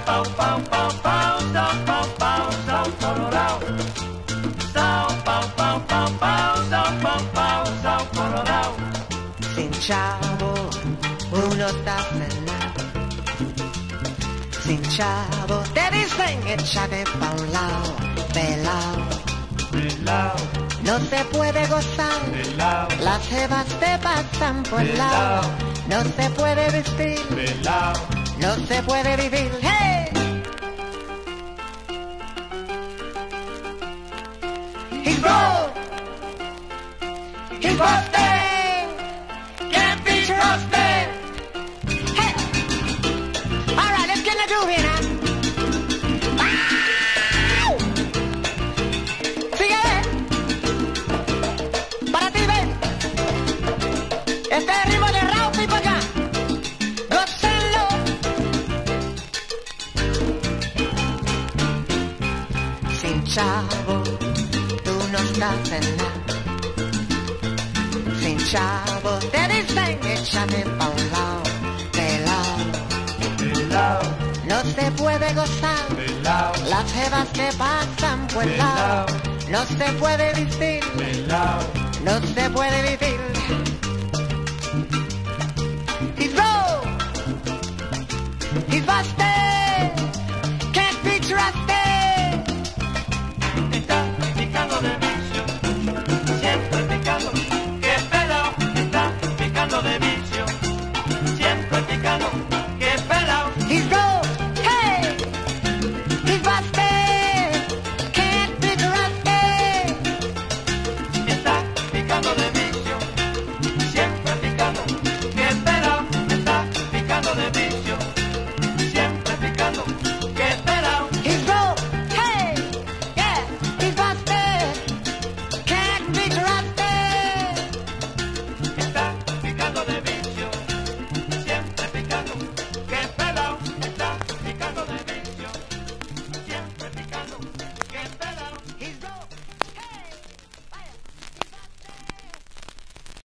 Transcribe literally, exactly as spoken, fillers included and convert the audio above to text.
Sao Pao Pao Pao, Sao Pao Pao, Sao Colorado. Sao Pao Pao Pao Pao, Sao Pao Pao, Sao Colorado. Sin chavo, uno está cenado. Sin chavo, te dicen échate pa' un lado, pelao. Pelao, No se puede gozar, pelao, las jevas te pasan por el lado. No se puede vestir, pelao. no se puede vivir, hey. He's broke, he's busted, can't be trusted. Hey, all right, let's get the groove here now. Wow. Sigue, para ti, ven. Este es el ritmo de Raup y para acá. Gócenlo. Sin chavo, tú no estás en nada. Sin chavo, te dicen échate pa' un lado, pelao. Pelao, No se puede gozar, pelao, las jevas te pasan por el lado. No se puede vestir, pelao. no se puede vivir. He's broke, he's busted.